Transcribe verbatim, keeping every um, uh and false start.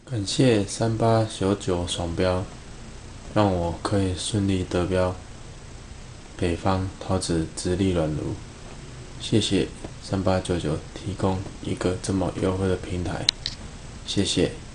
感谢三八九九爽标，让我可以顺利得标北方桃子直立软炉。谢谢三八九九提供一个这么优惠的平台，谢谢。